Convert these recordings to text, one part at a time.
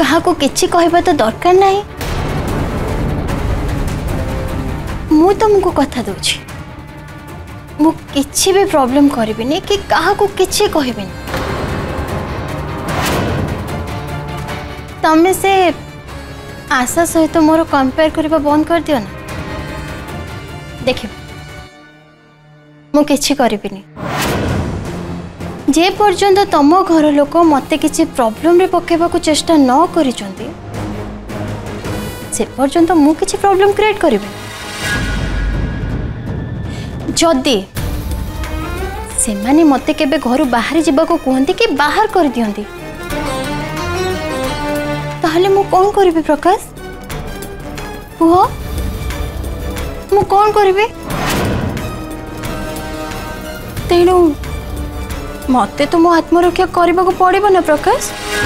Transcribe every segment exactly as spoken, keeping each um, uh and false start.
कहा को किछि कहबा तो दरकार नहीं। मु तुमको कथा दूची मु किछि भी प्रॉब्लम करबिनी कि कहा को किछि कहबिनी। तमे से आशा सहित मोर कंपेयर करबा बंद कर दियो ना। देखियो मु किछि करबिनी जे पर्यंत तम घर लोक मते किछि प्रॉब्लम रे पकेबा को चेष्टा न करिचंती से पर्यंत मु किछि प्रॉब्लम क्रिएट करबे। जदि से माने मते केबे घर बाहर जिबा को कहंती कि बाहर कर दियंती ताहले मु कोन करबे प्रकाश कुह मु कोन करबे। तेणु मते तो मो आत्मरक्षा करबा को पड़िबो ना प्रकाश।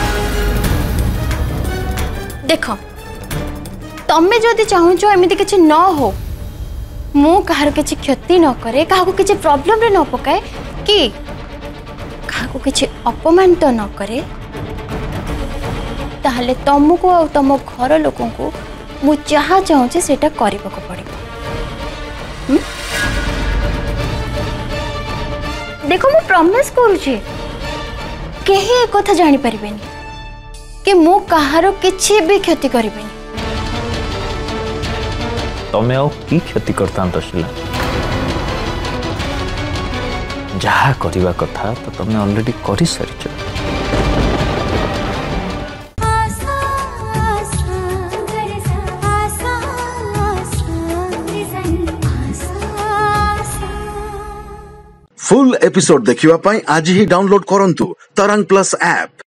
देख तमे जदि चाहूचो एमिति किछि न हो मु कहार किछि क्षति न करे कहा को किछि प्रॉब्लम रे न पकाए कि कहा को किछि अपमानित तो न करे ताहले तुमको और तुम घर लोकों को मु जहाँ चाहूचे सेटा करबा को पड़िबो। देखो मु प्रॉमिस करूची केही एक कथा जानि परिबेनी कि मु कहारो किछि भी क्षति करिबेनी। तमे आओ की क्षति करता तशिला जहा करिवा कथा तो तमे ऑलरेडी करि सरिछ। फुल एपिसोड देखिवा पाई आज ही डाउनलोड करंतु तरंग प्लस ऐप।